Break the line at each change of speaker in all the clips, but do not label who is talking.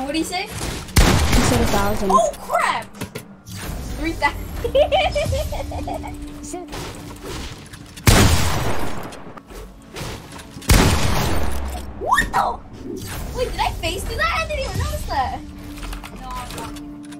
what did he say?
He said 1,000.
Oh crap! 3,000. What the? Wait, did I face do that? I didn't even notice that. No, I'm not.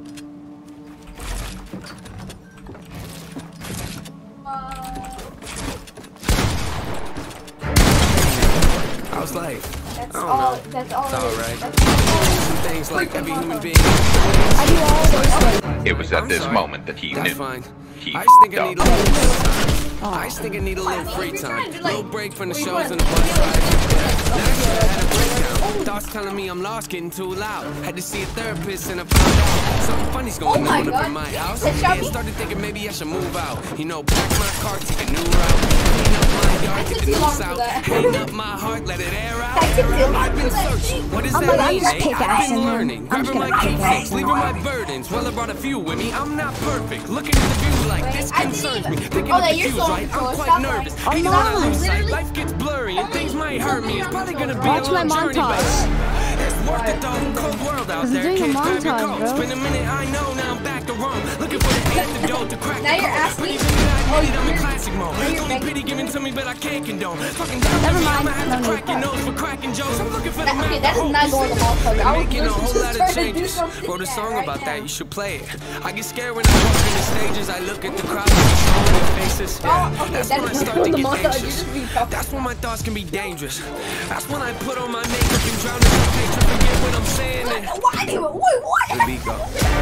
I was like,
that's
I don't
all.
know.
That's all.
It's alright.
That's
Some things like every human being.
I do all those things.
It was at this moment that he
That's
knew.
fine.
He
I just think I need a little free time.
Oh.
I just think I need a little free time. A little break from the
What
shows
you
and the bus rides. Last year I had a breakdown. Thoughts telling me I'm lost, getting too loud. Had to see a therapist and I found out something funny's going on up in my house. Yeah, started thinking maybe I should move out. You know, pack my car, take a new route. Clean up my yard, get the news out. Hang up my heart, let it air out. I've been searching. What does that mean, eh? I've been learning. Grabbing my keepsakes, leaving my burdens. Well, I brought a few with me. I'm not perfect. Looking at the view like this concerns me. Thinking of the views, right? I'm quite nervous. Even when I lose sight, life gets blurry and things might hurt me. It's probably gonna be a long journey, but it's worth it though. Cold world out there. Can't grab your coat. It's been a minute, I know. Now I'm back to Rome. Looking for the antidote to crack the code. Believing that I made it, I'm in classic mode. Only pity given to me, but I can't condone. Fucking
Never mind.
I'ma have to crack your nose for cracking jokes. I'm looking for the man.
Okay, that is not going to mall code. I was
Making a whole lot of
trying to do
changes.
something.
Wrote a song
Right
about
now.
that. You should play it. I get scared when I walk in the stages. I look at the crowd and see so many faces.
Oh, okay,
That's
that
when I
is
start
not
to
the
get
mall code. You
anxious.
just be talking.
That's when my thoughts can be dangerous. That's when I put on my makeup and drown in some nature. Forget what I'm saying. And
What? Wait, what?
the beat go.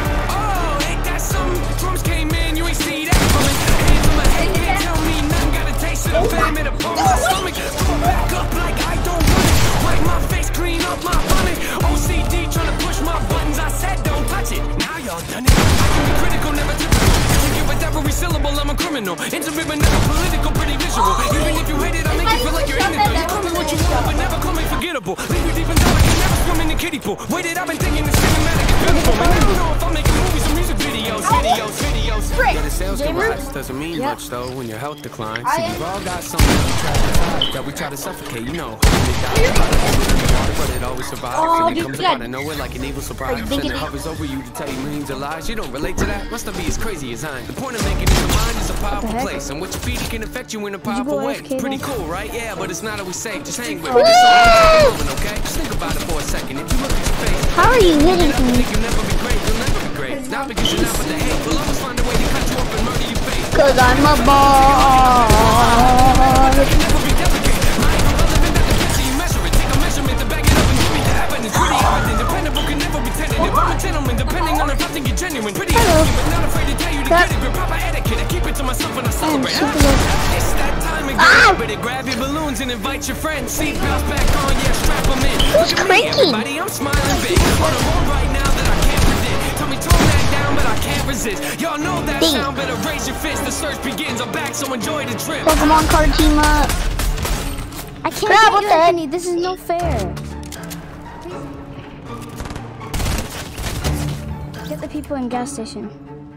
Oh, ain't that something? Drums came in, you ain't see that coming. Hands on my head, can't tell me nothing. Got a taste of the fame in the pump my stomach. Back up like I don't want it. Wipe my face, clean up my vomit. OCD trying to push my buttons. I said don't touch it. Now y'all done it. I can be critical, never typical. Thinking with every syllable, I'm a criminal. Intimate but never political, pretty visual. Even if you hate it, I make you feel like you're in it though. You call me what you want, but never call me forgettable. Leave you deep in thought, I can never swim in the kiddie pool. Waited, I've been thinking the cinematic is beautiful. And I don't know if I'm making movies or music videos. Yeah, the sales can rise, doesn't mean much though when your health declines. See, we've all got something that we try to hide, that we try to suffocate, you know. But it always survives, and it comes up out of nowhere like an evil surprise. And it hovers over you to tell you millions of lies. You don't relate to that? Must not be as crazy as I am. The point of making is the mind is a powerful place, and what you feed it can affect you in a powerful way. It's pretty cool, right? Yeah, but it's not always safe. Just hang with it. It's all moment, okay? Just think about it for a second. If you look at your face,
how are you hitting me?
think you'll never be great, you'll never be great. Not because you're not with the hate, we'll always find a way to cut you up and murder your face.
Cause I'm a boss.
Grab your balloons and invite your friends. Seatbelts back on, yeah, strap them in.
Who's cranky?
Everybody, I'm smiling big. On a road right now that I can't predict. Tell me tone that down, but I can't resist. Y'all know that sound, better raise your fist. The search begins. I'm back, so enjoy the trip.
Pokemon card team up. I can't get you any. This is no fair. Get the people in gas station.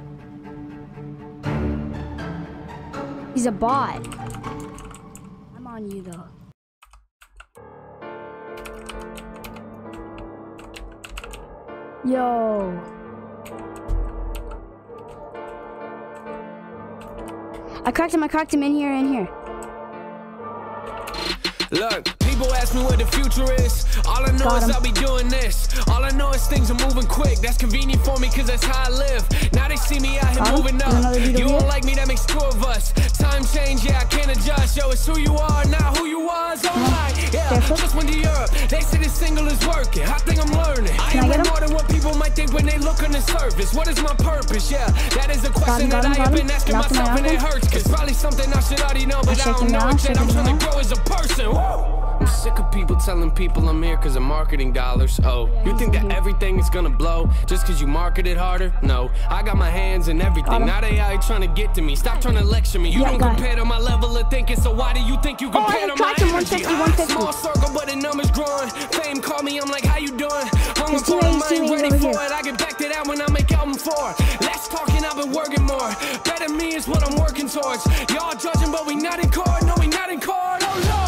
He's a bot. I'm on you though. Yo. I cracked him in here.
Look, people ask me what the future is. All I know is I'll be doing this. All I know is things are moving quick. That's convenient for me cause that's how I live. Now they see me out here moving up. You don't like me, that makes two of us. Time change, yeah, I can't adjust. Yo, it's who you are, not who you was. Alright, yeah, just went to Europe. They say this single is working. I think I'm learning. I am more than what people might think when they look on the surface. What is my purpose? Yeah, that is a question that I have been asking myself and it hurts. Cause probably something I should already know, but I don't know it yet. I'm trying to grow as a person. I'm sick of people telling people I'm here cause of marketing dollars. Oh, you think that everything is gonna blow just cause you market it harder? No, I got my hands in everything. Now they out here trying to get to me. Stop trying to lecture me. You don't compare to my level of thinking, so why do you think you compare to my energy? Small circle, but the numbers growing. Fame call me, I'm like, how you doing? I'm a part of mine, ready for it. I get back to that when I make album 4. Less talking, I've been working more. Better me is what I'm working towards. Y'all judging, but we not in court. No, we not in court. Oh Lord.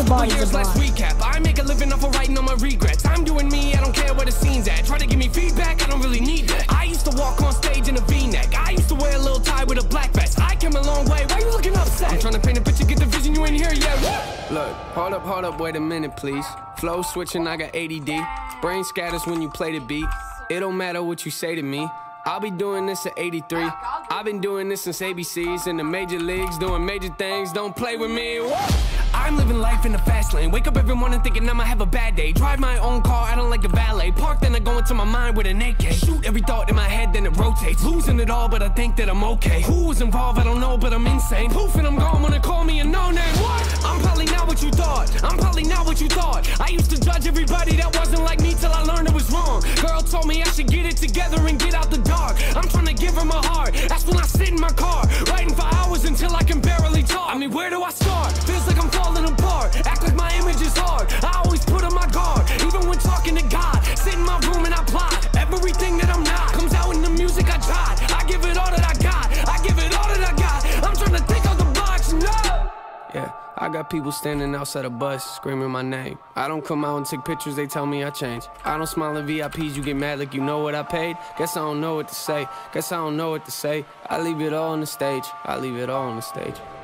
Couple years, let's recap. I make a living off of writing on my regrets. I'm doing me, I don't care where the scene's at. Try to give me feedback, I don't really need that. I used to walk on stage in a V-neck. I used to wear a little tie with a black vest. I came a long way, why you looking upset? I'm trying to paint a picture, get the vision, you ain't here yet. Look, hold up, wait a minute, please. Flow switching, I got ADD. Brain scatters when you play the beat. It don't matter what you say to me. I'll be doing this at 83. I've been doing this since ABCs in the major leagues, doing major things. Don't play with me. I'm living life in the fast lane. Wake up every morning thinking I'ma have a bad day. Drive my own car, I don't like the valet. Park, then I go into my mind with an AK. Shoot every thought in my head, then it rotates. Losing it all, but I think that I'm okay. Who was involved, I don't know, but I'm insane. Poof, and I'm gone when they call me a no-name. What? I'm probably not what you thought. I'm probably not what you thought. I used to judge everybody that wasn't like me till I learned it was wrong. Girl told me I should get it together and get out the dark. I'm trying to give her my heart. That's when I sit in my car, writing for hours until I can barely talk. I mean, where do I start? Feels like I'm falling apart. Act like my image is hard. I always put on my guard, even when talking to God. Sit in my room and I plot. Everything that I'm not comes out in the music I tried. I give it all that I got. I give it all that I got. I'm trying to think out the box, no. Yeah, I got people standing outside a bus screaming my name. I don't come out and take pictures, they tell me I changed. I don't smile at VIPs, you get mad like you know what I paid. Guess I don't know what to say, guess I don't know what to say. I leave it all on the stage, I leave it all on the stage.